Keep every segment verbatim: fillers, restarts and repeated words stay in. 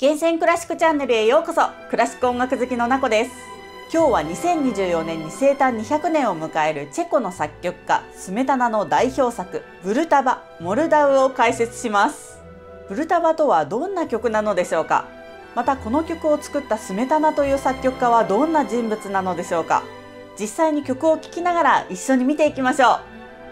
厳選クラシックチャンネルへようこそ。クラシック音楽好きのなこです。今日はにせんにじゅうよねんに生誕にひゃくねんを迎えるチェコの作曲家スメタナの代表作ブルタバ・モルダウを解説します。ブルタバとはどんな曲なのでしょうか。またこの曲を作ったスメタナという作曲家はどんな人物なのでしょうか。実際に曲を聴きながら一緒に見ていきましょう。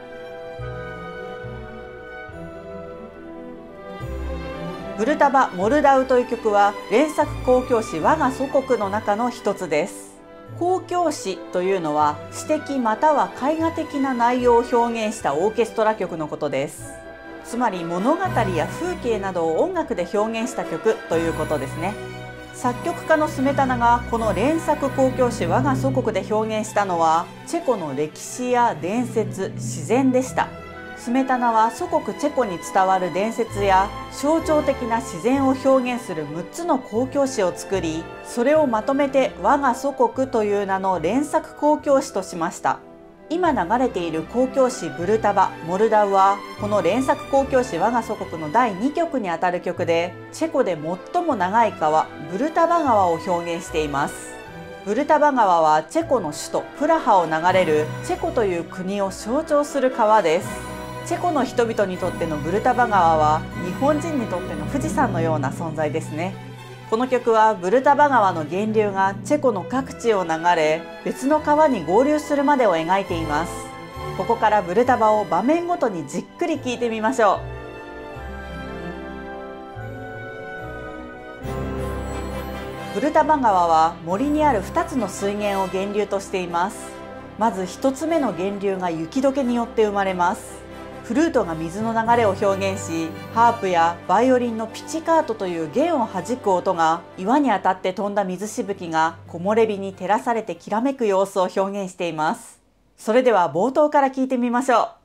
ブルタバ・モルダウという曲は連作交響詩我が祖国の中の一つです。交響詩というのは詩的または絵画的な内容を表現したオーケストラ曲のことです。つまり物語や風景などを音楽で表現した曲ということですね。作曲家のスメタナがこの連作交響詩我が祖国で表現したのはチェコの歴史や伝説、自然でした。スメタナは祖国チェコに伝わる伝説や象徴的な自然を表現するむっつの交響詩を作り、それをまとめて我が祖国という名の連作交響詩としました。今流れている交響詩ブルタバ・モルダウはこの連作交響詩我が祖国のだいにきょくにあたる曲で、チェコで最も長い川ブルタバ川を表現しています。ブルタバ川はチェコの首都プラハを流れるチェコという国を象徴する川です。チェコの人々にとってのブルタバ川は日本人にとっての富士山のような存在ですね。この曲はブルタバ川の源流がチェコの各地を流れ別の川に合流するまでを描いています。ここからブルタバを場面ごとにじっくり聴いてみましょう。ブルタバ川は森にあるふたつの水源を源流としています。まずひとつめの源流が雪解けによって生まれます。フルートが水の流れを表現し、ハープやバイオリンのピチカートという弦を弾く音が岩に当たって飛んだ水しぶきが木漏れ日に照らされてきらめく様子を表現しています。それでは冒頭から聞いてみましょう。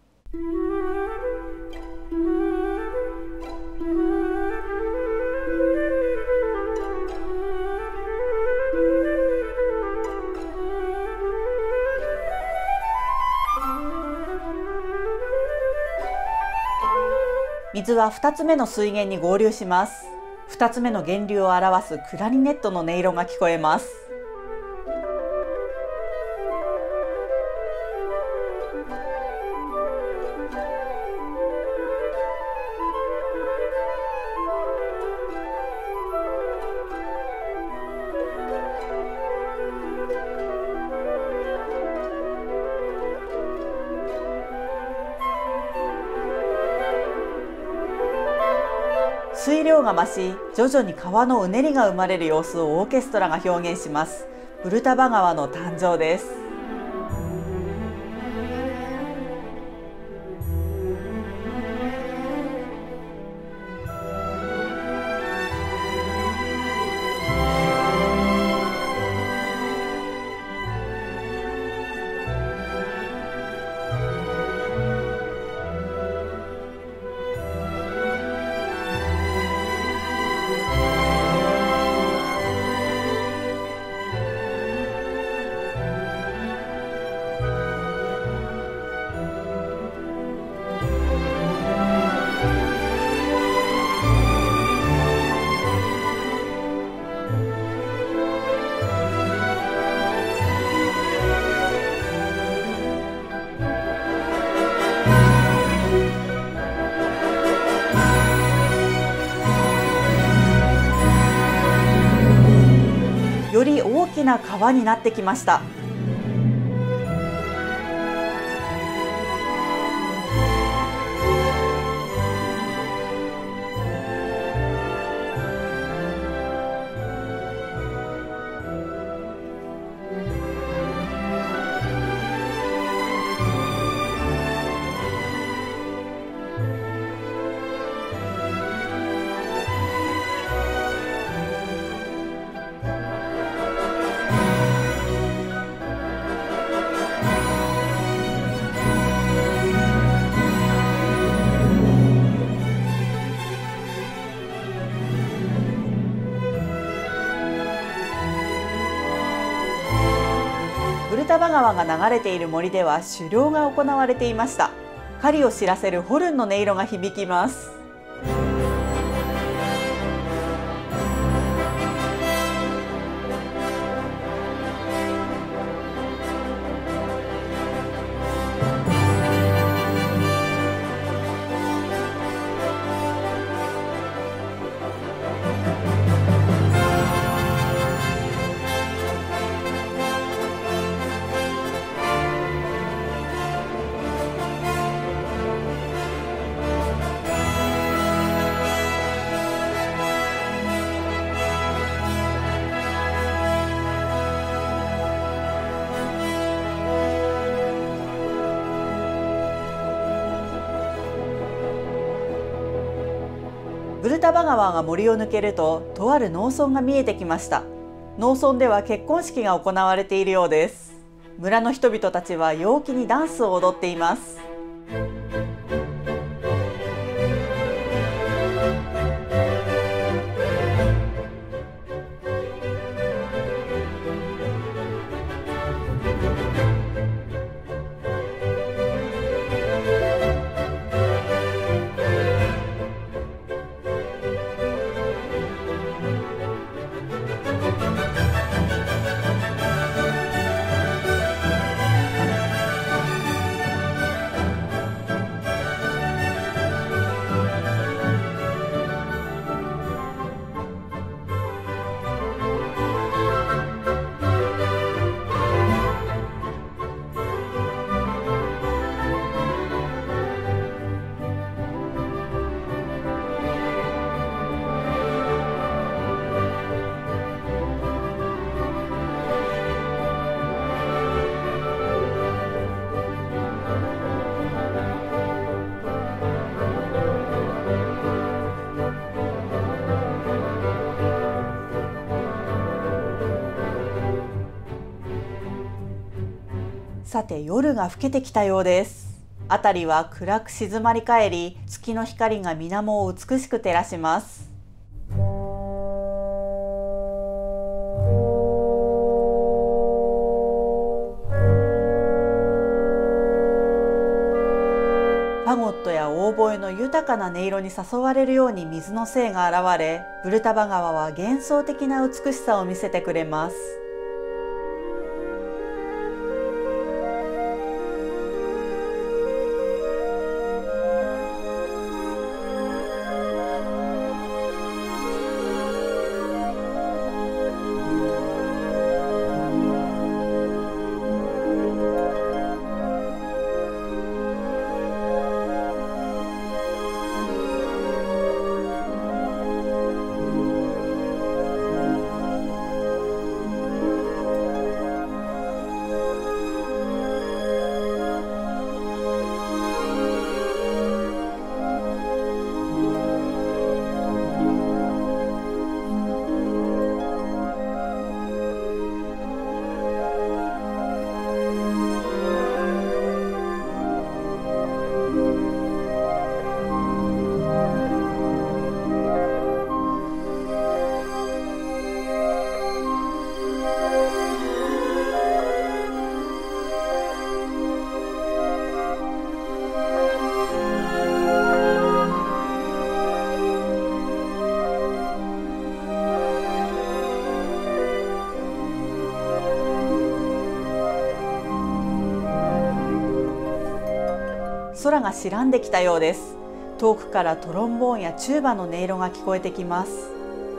水はふたつめの水源に合流します。ふたつめの源流を表すクラリネットの音色が聞こえます。水量が増し、徐々に川のうねりが生まれる様子をオーケストラが表現します。ブルタバ川の誕生です。より大きな川になってきました。ブルタバ川が流れている森では狩猟が行われていました。狩りを知らせるホルンの音色が響きます。 ブルタバ川が森を抜けると、とある農村が見えてきました。農村では結婚式が行われているようです。村の人々たちは陽気にダンスを踊っています。さて、夜が更けてきたようです。辺りは暗く静まり返り、月の光が水面を美しく照らします。ファゴットやオーボエの豊かな音色に誘われるように水の精が現れ、ブルタバ川は幻想的な美しさを見せてくれます。空が白んできたようです。遠くからトロンボーンやチューバの音色が聞こえてきます。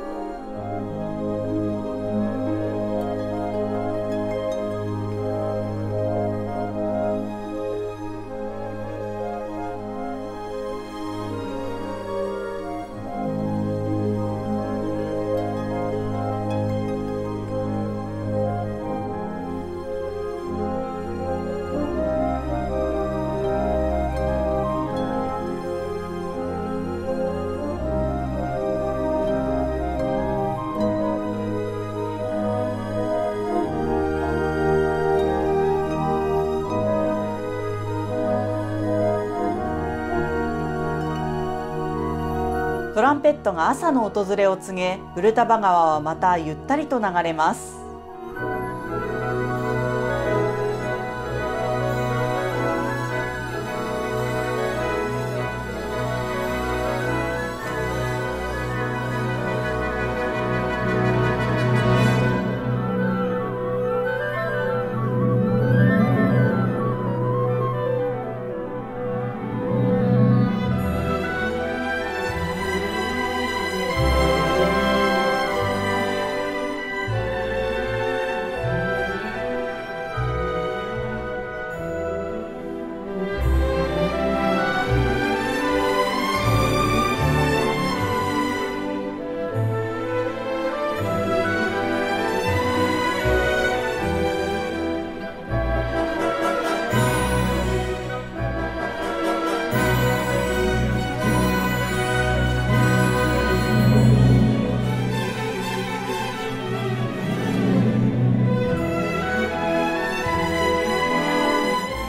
トランペットが朝の訪れを告げ、ブルタバ川はまたゆったりと流れます。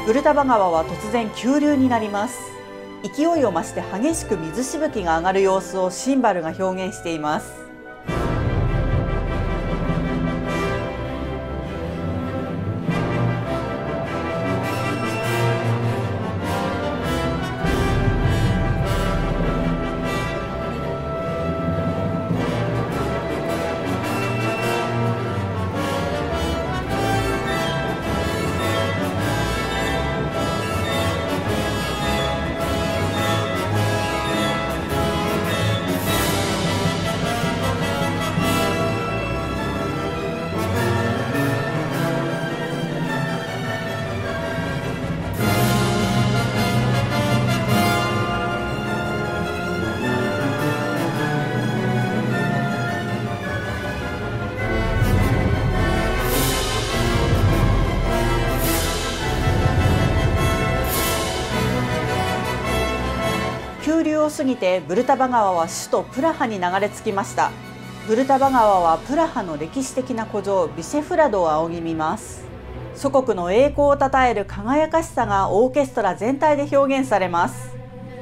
ブルタバ川は突然急流になります。勢いを増して激しく水しぶきが上がる様子をシンバルが表現しています。急流を過ぎてブルタバ川は首都プラハに流れ着きました。ブルタバ川はプラハの歴史的な古城ビシェフラドを仰ぎ見ます。祖国の栄光をたたえる輝かしさがオーケストラ全体で表現されます。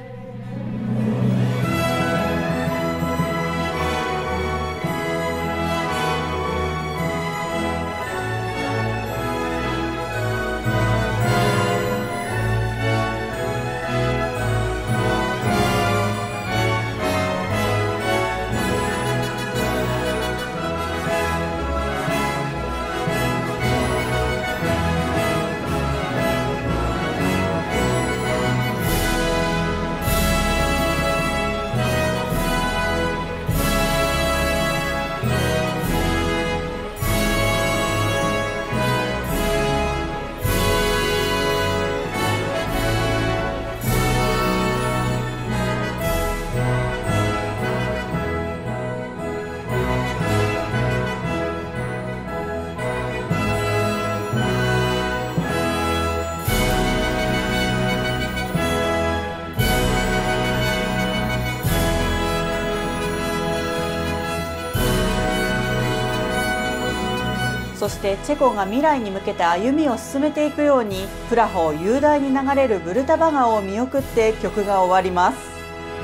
そしてチェコが未来に向けて歩みを進めていくようにプラハを雄大に流れるブルタバ川を見送って曲が終わります。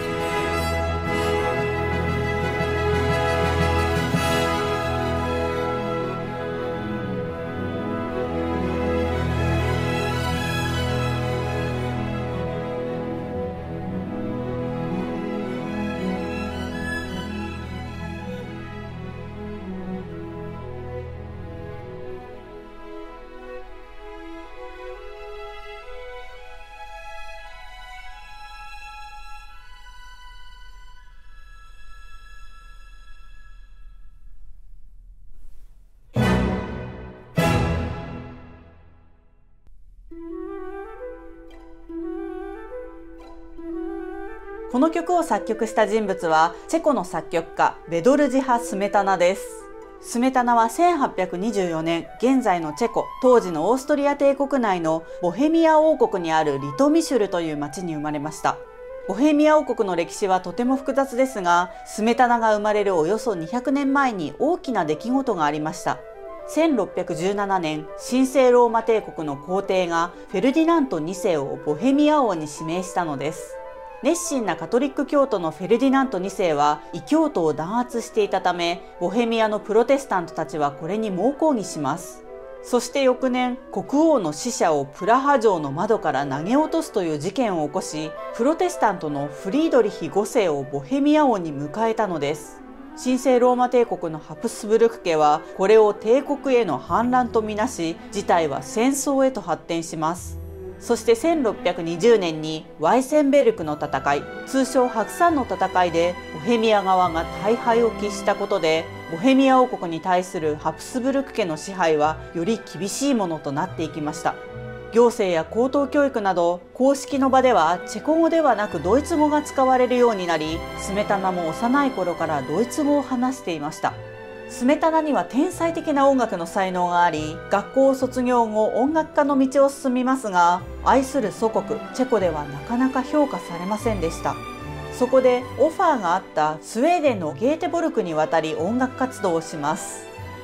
この曲を作曲した人物はチェコの作曲家ベドルジハ・スメタナです。スメタナはせんはっぴゃくにじゅうよねん、現在のチェコ、当時のオーストリア帝国内のボヘミア王国にあるリトミシュルという町に生まれました。ボヘミア王国の歴史はとても複雑ですが、スメタナが生まれるおよそにひゃくねんまえに大きな出来事がありました。せんろっぴゃくじゅうななねん、神聖ローマ帝国の皇帝がフェルディナントにせいをボヘミア王に指名したのです。熱心なカトリック教徒のフェルディナントにせいは異教徒を弾圧していたため、ボヘミアのプロテスタントたちはこれに猛抗議します。そして翌年、国王の使者をプラハ城の窓から投げ落とすという事件を起こし、プロテスタントのフリードリヒごせいをボヘミア王に迎えたのです。神聖ローマ帝国のハプスブルク家はこれを帝国への反乱とみなし、事態は戦争へと発展します。そしてせんろっぴゃくにじゅうねんにワイセンベルクの戦い、通称白山の戦いでボヘミア側が大敗を喫したことで、ボヘミア王国に対するハプスブルク家の支配はより厳しいものとなっていきました。行政や高等教育など公式の場ではチェコ語ではなくドイツ語が使われるようになり、スメタナも幼い頃からドイツ語を話していました。スメタナには天才的な音楽の才能があり、学校を卒業後音楽家の道を進みますが、愛する祖国チェコではなかなか評価されませんでした。そこでオファーがあったスウェーデンのゲーテボルクに渡り音楽活動をします。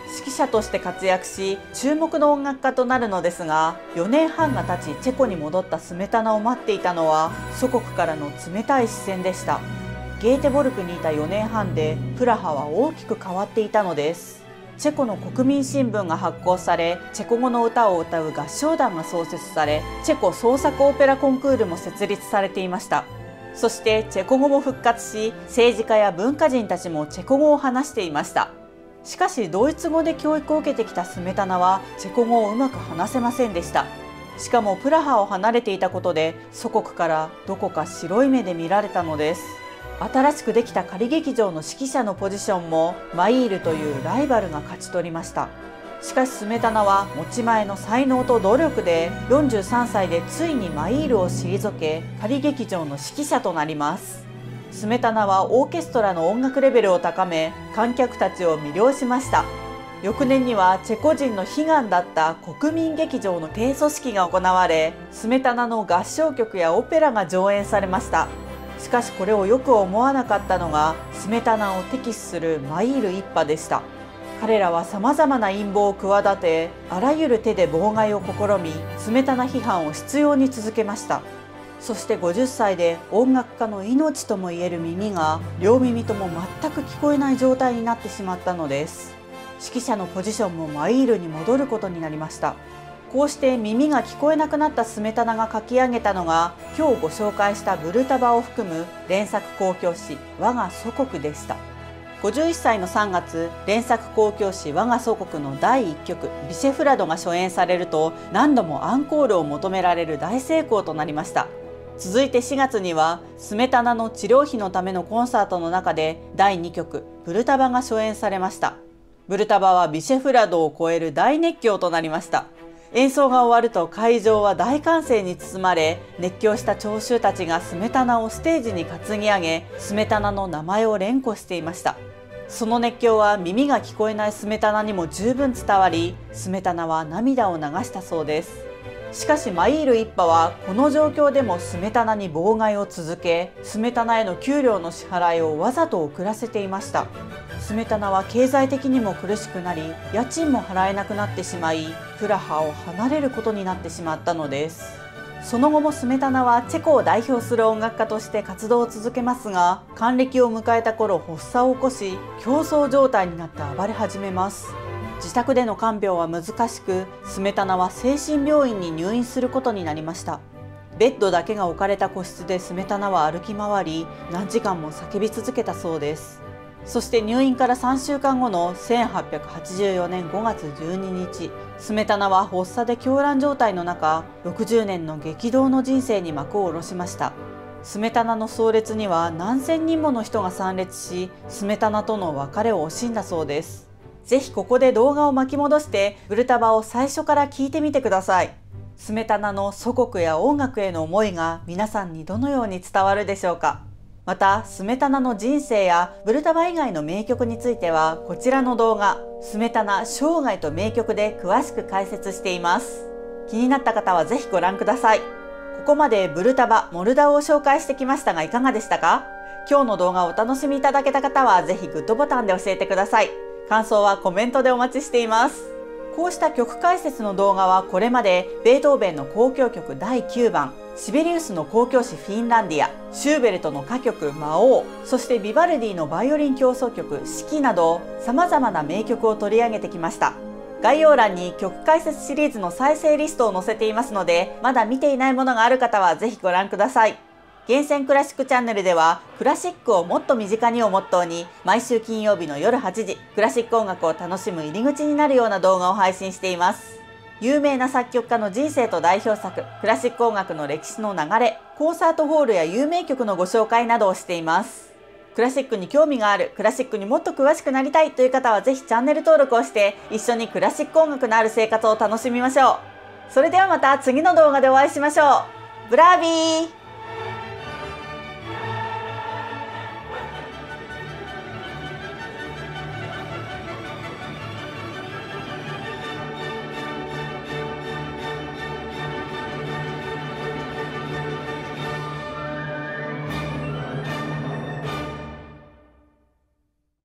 指揮者として活躍し注目の音楽家となるのですが、よねんはんが経ちチェコに戻ったスメタナを待っていたのは祖国からの冷たい視線でした。ゲーテボルクにいたよねんはんでプラハは大きく変わっていたのです。チェコの国民新聞が発行され、チェコ語の歌を歌う合唱団が創設され、チェコ創作オペラコンクールも設立されていました。そしてチェコ語も復活し、政治家や文化人たちもチェコ語を話していました。しかしドイツ語で教育を受けてきたスメタナはチェコ語をうまく話せませんでした。しかもプラハを離れていたことで祖国からどこか白い目で見られたのです。新しくできた仮劇場の指揮者のポジションもマイールというライバルが勝ち取りました。しかしスメタナは持ち前の才能と努力でよんじゅうさんさいでついにマイールを退け、仮劇場の指揮者となります。スメタナはオーケストラの音楽レベルを高め、観客たちを魅了しました。翌年にはチェコ人の悲願だった国民劇場の提訴式が行われ、スメタナの合唱曲やオペラが上演されました。しかしこれをよく思わなかったのがスメタナを敵視するマイール一派でした。彼らはさまざまな陰謀を企て、あらゆる手で妨害を試み、スメタナ批判を執拗に続けました。そしてごじゅっさいで音楽家の命ともいえる耳が両耳とも全く聞こえない状態になってしまったのです。指揮者のポジションもマイールに戻ることになりました。こうして耳が聞こえなくなったスメタナが書き上げたのが今日ご紹介したブルタバを含む連作交響詩「我が祖国」でした。ごじゅういっさいのさんがつ、連作交響詩「我が祖国」のだいいっきょく「ビシェフラド」が初演されると何度もアンコールを求められる大成功となりました。続いてしがつにはスメタナの治療費のためのコンサートの中でだいにきょく「ブルタバ」が初演されました。ブルタバはビシェフラドを超える大熱狂となりました。演奏が終わると会場は大歓声に包まれ、熱狂した聴衆たちがスメタナをステージに担ぎ上げ、スメタナの名前を連呼していました。その熱狂は耳が聞こえないスメタナにも十分伝わり、スメタナは涙を流したそうです。しかしマイール一派はこの状況でもスメタナに妨害を続け、スメタナへの給料の支払いをわざと遅らせていました。スメタナは経済的にも苦しくなり、家賃も払えなくなってしまい、プラハを離れることになってしまったのです。その後もスメタナはチェコを代表する音楽家として活動を続けますが、還暦を迎えた頃発作を起こし、競争状態になって暴れ始めます。自宅での看病は難しく、スメタナは精神病院に入院することになりました。ベッドだけが置かれた個室でスメタナは歩き回り、何時間も叫び続けたそうです。そして入院からさんしゅうかんごのせんはっぴゃくはちじゅうよねんごがつじゅうににち、スメタナは発作で狂乱状態の中、ろくじゅうねんの激動の人生に幕を下ろしました。スメタナの葬列には何千人もの人が参列し、スメタナとの別れを惜しんだそうです。ぜひここで動画を巻き戻してブルタバを最初から聞いてみてください。スメタナの祖国や音楽への思いが皆さんにどのように伝わるでしょうか。またスメタナの人生やブルタバ以外の名曲についてはこちらの動画「スメタナ生涯と名曲」で詳しく解説しています。気になった方はぜひご覧ください。ここまでブルタバ、モルダウを紹介してきましたがいかがでしたか？今日の動画をお楽しみいただけた方はぜひグッドボタンで教えてください。感想はコメントでお待ちしています。こうした曲解説の動画はこれまでベートーベンの交響曲だいきゅうばん、シベリウスの交響詩フィンランディア、シューベルトの歌曲魔王、そしてビバルディのバイオリン協奏曲四季など様々な名曲を取り上げてきました。概要欄に曲解説シリーズの再生リストを載せていますので、まだ見ていないものがある方はぜひご覧ください。厳選クラシックチャンネルではクラシックをもっと身近にをモットーに毎週金曜日の夜はちじ、クラシック音楽を楽しむ入り口になるような動画を配信しています。有名な作曲家の人生と代表作、クラシック音楽の歴史の流れ、コンサートホールや有名曲のご紹介などをしています。クラシックに興味がある、クラシックにもっと詳しくなりたいという方はぜひチャンネル登録をして一緒にクラシック音楽のある生活を楽しみましょう。それではまた次の動画でお会いしましょう。ブラービー！